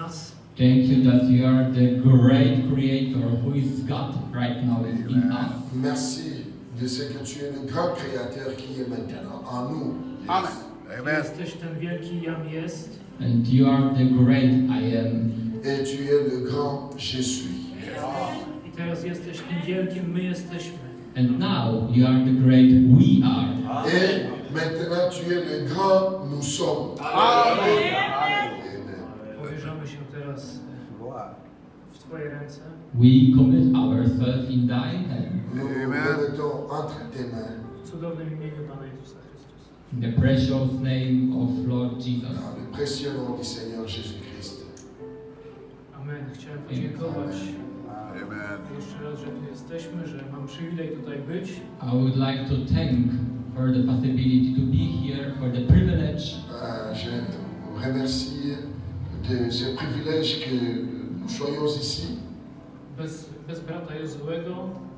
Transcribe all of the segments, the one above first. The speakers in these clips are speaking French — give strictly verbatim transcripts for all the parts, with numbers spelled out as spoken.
nas. Thank you that you are the great creator who is God right now in, in us. Merci de ce que tu es le grand créateur qui est maintenant en nous. Amen. Amen. Jesteś ten wielki Jam jest. And you are the great I am. Et tu es le grand je suis. I teraz jesteś tym wielkim my jesteśmy. And now you are the great we are. Et maintenant tu es le grand nous sommes. Amen. Amen. Powierzamy się teraz w Twoje ręce. We commit ourselves in thy hand. Nous nous mettons entre tes mains. W cudownym imieniu Pana Jezusa Chrystusa. In the precious name of Lord Jesus. Dans le précieux nom du Seigneur Jésus-Christ. Amen. Chciałem podziękować Amen. jeszcze raz, że tu jesteśmy, że mam przywilej tutaj być. I would like to thank for the possibility to be here, for the privilege. Euh, je vous remercie de ce privilège que nous soyons ici. Bez, bez brata Jozuego,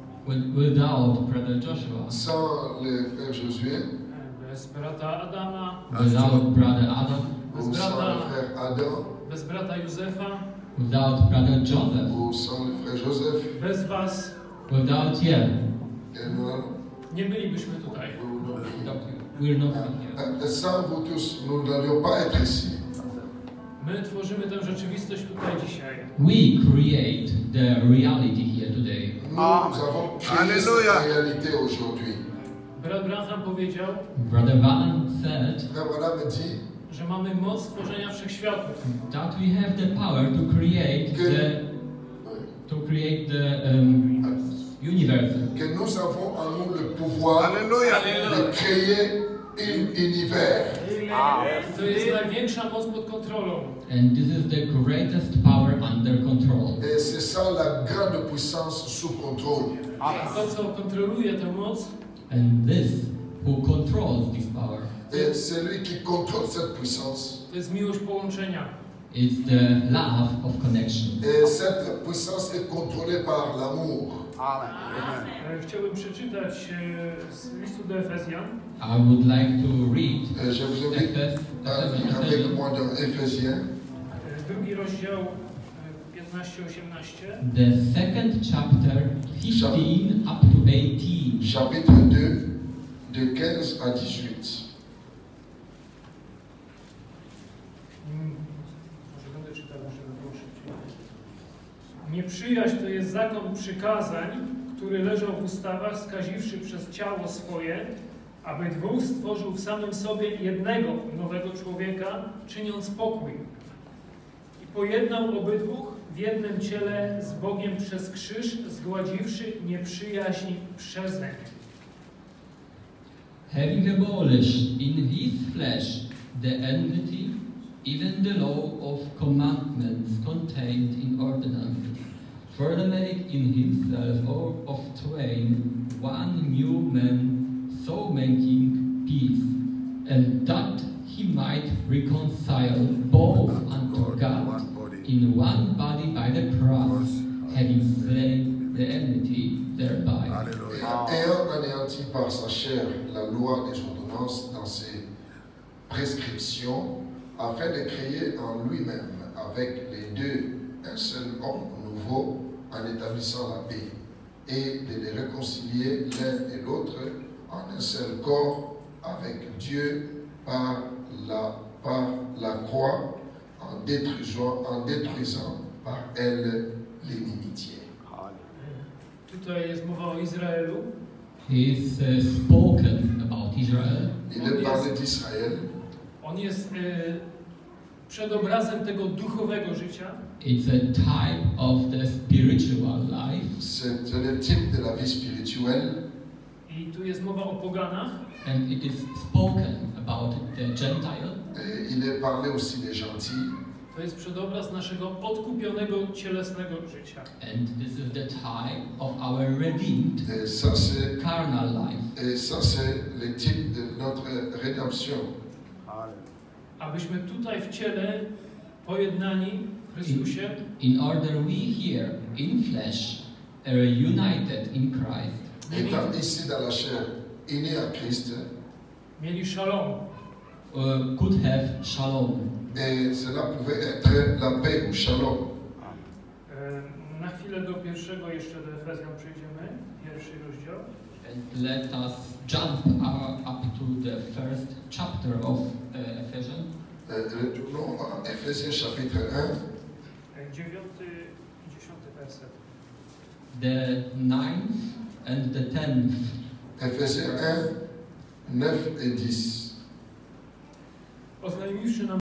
Without brother Joshua, Sans le frère Josué, bez brata Adama, without brother Adam, bez ou sans le brata, frère Adam, bez brata Józefa, without brother Joseph, ou sans le frère Joseph, bez was without you, et nous allons- nie bylibyśmy tutaj. we're not here. Euh, sans vous tous, nous n'allions pas être ici. My tworzymy tę rzeczywistość tutaj dzisiaj. We create the reality here today. Nous Amen. avons créé Alléluia. cette réalité aujourd'hui. Brat Branham powiedział, Brother Van said Frère Branham me dit że mamy moc stworzenia wszechświatów. that we have the power to create the to create the um, universe. que nous avons en nous le pouvoir Alléluia. de créer un univers. To jest największa moc pod kontrolą. And this is the greatest power under control. Et c'est ça la grande puissance sous contrôle. A to, co kontroluje tę moc, And this who controls this power Et celui qui contrôle cette puissance. to jest miłość połączenia. is the love of connection. Et cette puissance est contrôlée par l'amour. Amen. E, Chciałbym przeczytać e, z listu do Efezjan, I would like to read Et je vous invite Ephes- à Ephes- lire avec Ephes- moi dans Éphésiens, e, drugi rozdział e, piętnaście osiemnaście. the second chapter, fifteen up to eighteen. chapitre deux, de quinze à dix-huit. Mm, Może będę czytał, żeby było szybciej. Nieprzyjaźń to jest zakon przykazań, który leżał w ustawach, skaziwszy przez ciało swoje, aby dwóch stworzył w samym sobie jednego nowego człowieka, czyniąc pokój. I pojednał obydwóch w jednym ciele z Bogiem przez krzyż, zgładziwszy nieprzyjaźń przezeń. Having abolished in his flesh the enmity, even the law of commandments contained in ordinances, further make in himself all of twain one new man, so making peace, and that he might reconcile both unto God in one body by the cross, having slain the enmity thereby. Et Alléluia. ayant anéanti par sa chair la loi des ordonnances dans ses prescriptions, afin de créer en lui-même avec les deux un seul homme nouveau, en établissant la paix, et de les réconcilier l'un et l'autre en un seul corps avec Dieu par la, par la croix, en détruisant, en détruisant par elle l'inimitié. Tutaj jest mowa o Izraelu. He is uh, spoken about Israel. Il est parlé d'Israël. On jest e, przedobrazem tego duchowego życia. It's a type of the spiritual life. C'est le type de la vie spirituelle. I tu jest mowa o poganach. And it is spoken about the Gentile. Et il est parlé aussi des gentils. To jest przedobraz naszego odkupionego cielesnego życia. And this is the type of our redeemed Et ça, c'est carnal life. et ça, c'est le type de notre rédemption. Abyśmy tutaj w ciele pojednani w Chrystusie In order we here in flesh are united in Christ, mieli, Étant ici dans la chair, unis à Christ, mieli szalom. uh, could have shalom. Et cela pouvait être la paix ou shalom. E, Na chwilę do pierwszego jeszcze do Efezjan przejdziemy, pierwszy rozdział. And let us jump uh, up to the first chapter of uh, Ephesians. Euh, Retournons à Ephésiens chapitre un. E, Dziewiąty i dziesiąty werset. The ninth and the tenth. Ephésiens un, neuf et dix. Oznajmiwszy nam